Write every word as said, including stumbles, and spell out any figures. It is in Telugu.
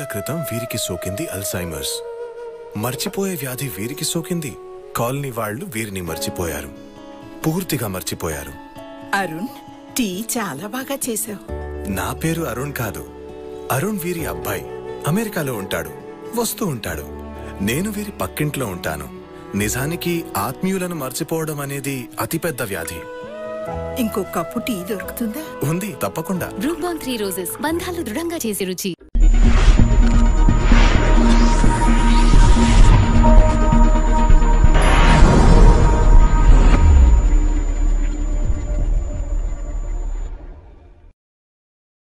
క్రితం వీరికి సోకింది అల్జైమర్స్. మర్చిపోయే వ్యాధి వీరికి సోకింది. కాలనీ వాళ్ళు వీరిని మర్చిపోయారు, పూర్తిగా మర్చిపోయారు. అరుణ్, టీ చాలా బాగా చేశావు. నా పేరు అరుణ్ కాదు. అరుణ్ వీరి అబ్బాయి. అమెరికాలో ఉంటాడు, వస్తూ ఉంటాడు. నేను వీరి పక్కింట్లో ఉంటాను. నిజానికి ఆత్మీయులను మర్చిపోవడం అనేది అతిపెద్ద వ్యాధి. ఇంకో కప్పు టీ దొరుకుతుందా? ఉంది, తప్పకుండా. బ్రూక్ బాండ్ త్రీ రోజెస్ బంధాలు దృఢంగా చేసే రుచి.